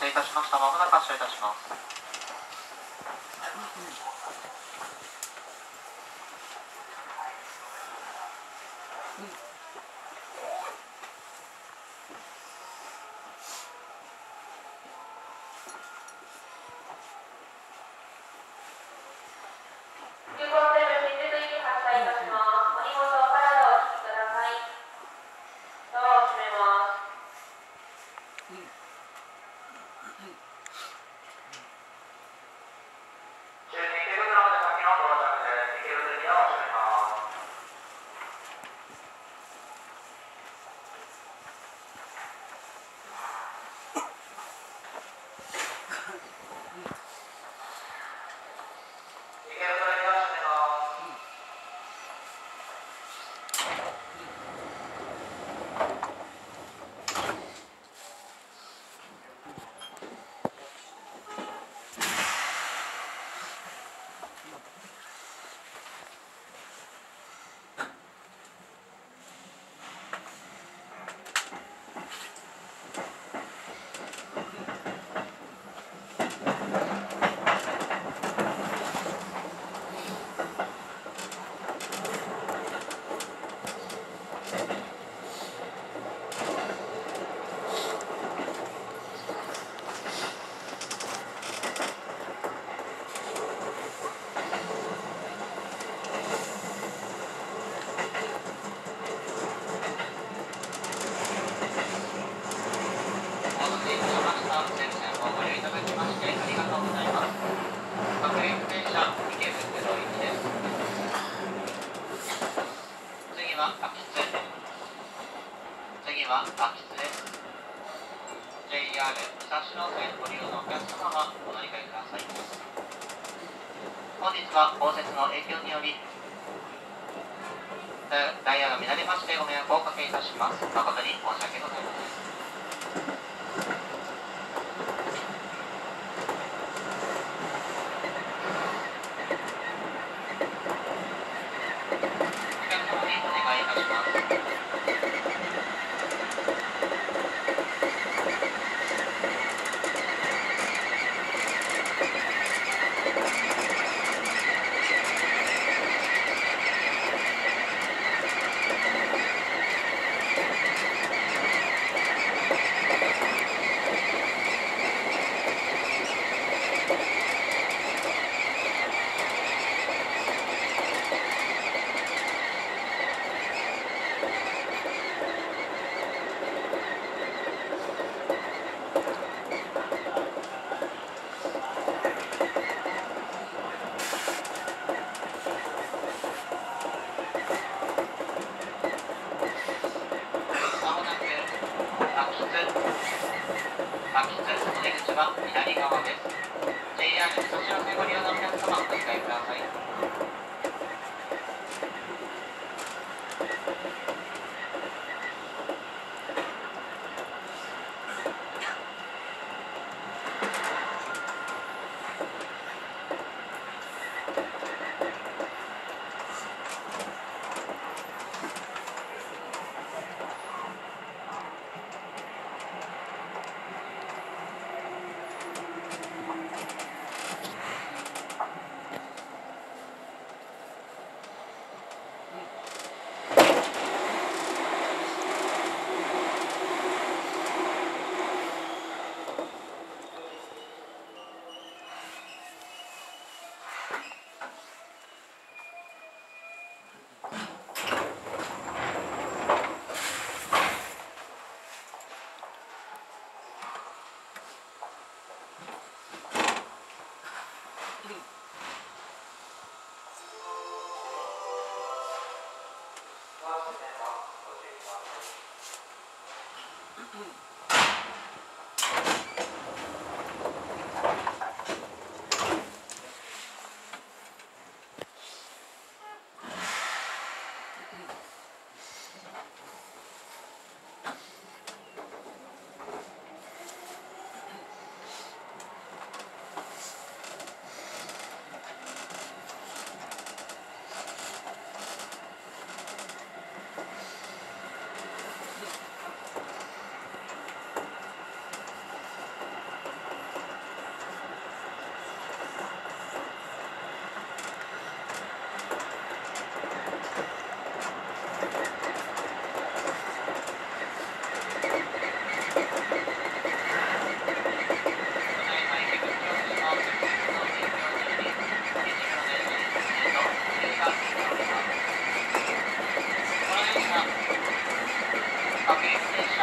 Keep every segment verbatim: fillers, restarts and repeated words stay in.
成いたしました。まもなく発車いたします。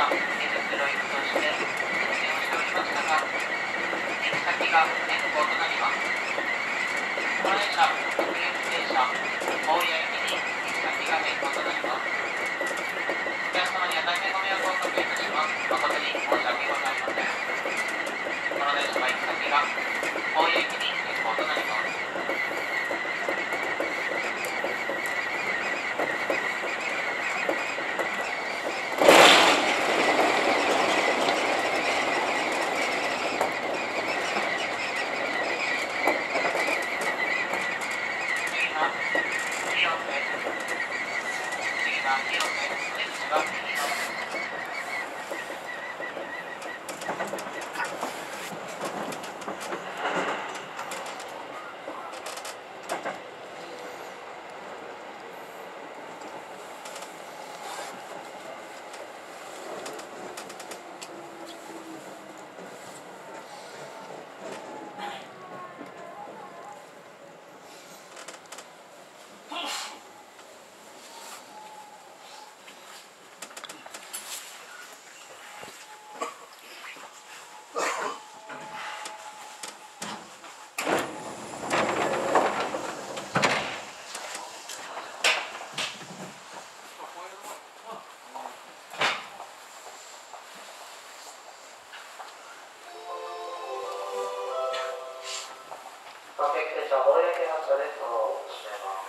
車、池袋行きとして運転をしておりましたが、行き先が変更となります。この電車、特急電車、大谷駅に行き先が変更となります。お客様には大変ご迷惑をおかけいたします。誠に申し訳ございません。この電車は行き先が大谷駅に変更となります。各駅停車、大谷駅発車でドアを閉めます。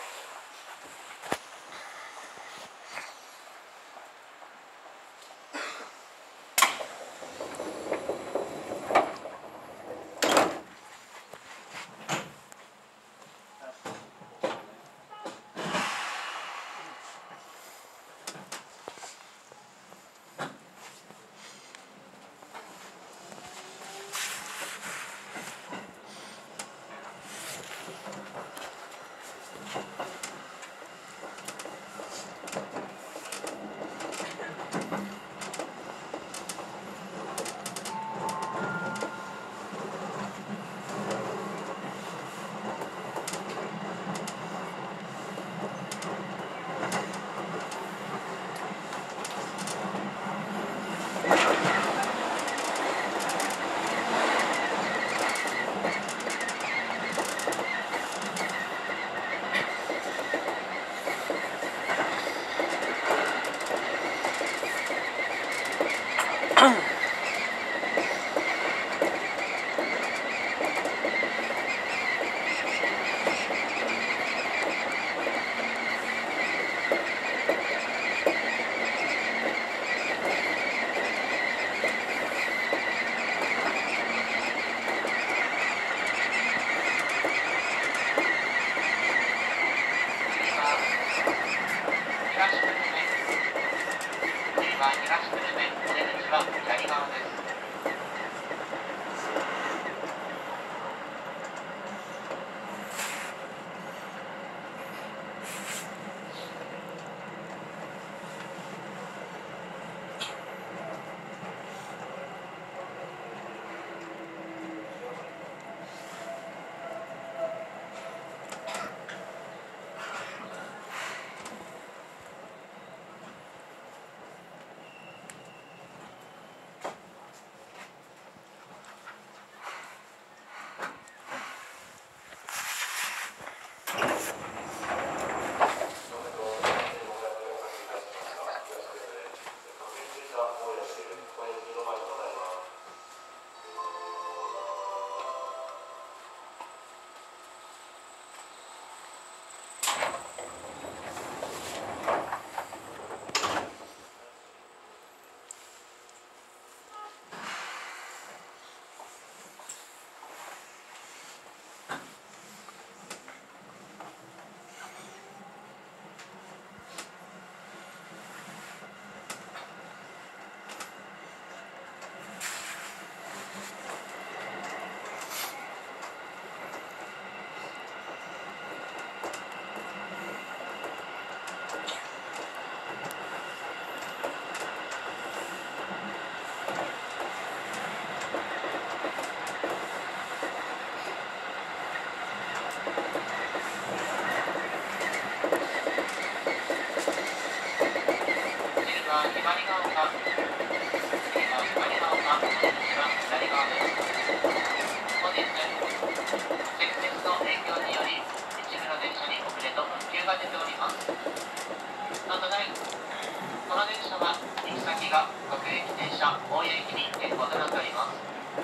各駅停車、大谷駅に変更となっております。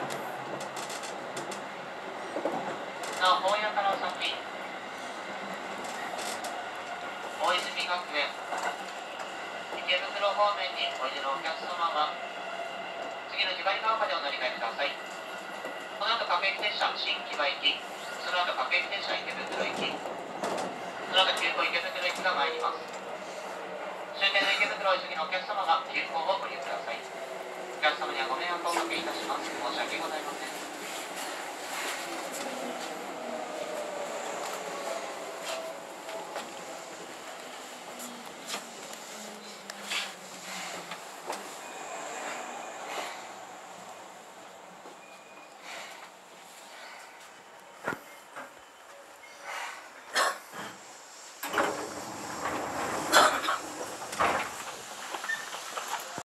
なお、大谷から先、大泉学園、池袋方面においでのお客様は、次のひばりヶ丘でお乗り換えください。この後各駅停車、新木場行き、その後各駅停車、池袋行き、その後急行池袋行きが参ります。終点の池袋をお急ぎのお客様は急行をご利用ください。お客様にはご迷惑をおかけいたします。申し訳ございません。